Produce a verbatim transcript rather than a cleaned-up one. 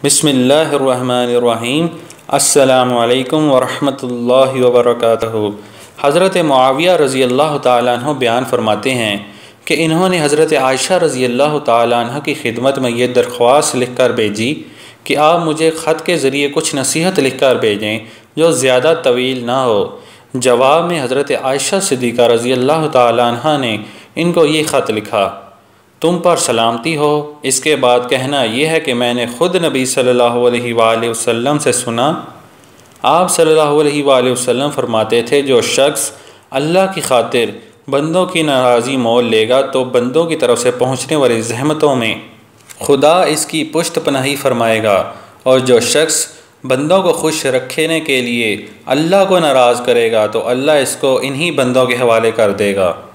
बिस्मिल्लाहिर्रहमानिर्रहीम। अस्सलामु अलैकुम वरहमतुल्लाहि वबरकातुहू। हज़रत मुआविया रज़ी अल्लाह ताला अन्हु बयान फरमाते हैं कि इन्होंने हज़रत आयशा रज़ी अल्लाह ताला अन्हा की खिदमत में ये दरख्वास्त लिख कर भेजी कि आप मुझे ख़त के ज़रिए कुछ नसीहत लिख कर भेजें जो ज़्यादा तवील ना हो। जवाब में हज़रत आयशा सिद्दीक़ा रज़ी अल्लाह ताला अन्हा ने इनको ये ख़त लिखा, तुम पर सलामती हो। इसके बाद कहना यह है कि मैंने ख़ुद नबी सल्लल्लाहु अलैहि वसल्लम से सुना, आप सल्लल्लाहु अलैहि वसल्लम फरमाते थे, जो शख्स अल्लाह की खातिर बंदों की नाराज़ी मोल लेगा तो बंदों की तरफ से पहुँचने वाली ज़हमतों में खुदा इसकी पुष्ट पनाही फरमाएगा, और जो शख्स बंदों को खुश रखने के लिए अल्लाह को नाराज़ करेगा तो अल्लाह इसको इन्हीं बंदों के हवाले कर देगा।